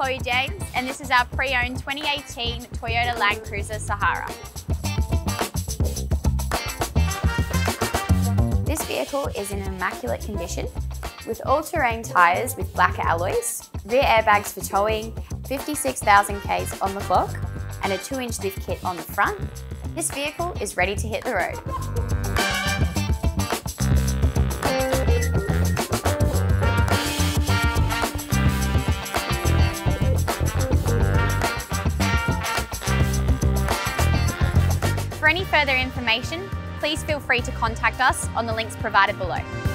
Chloe James, and this is our pre-owned 2018 Toyota Landcruiser Sahara. This vehicle is in immaculate condition with all-terrain tyres with black alloys, rear airbags for towing, 56,000 Ks on the clock, and a 2-inch lift kit on the front. This vehicle is ready to hit the road. For any further information, please feel free to contact us on the links provided below.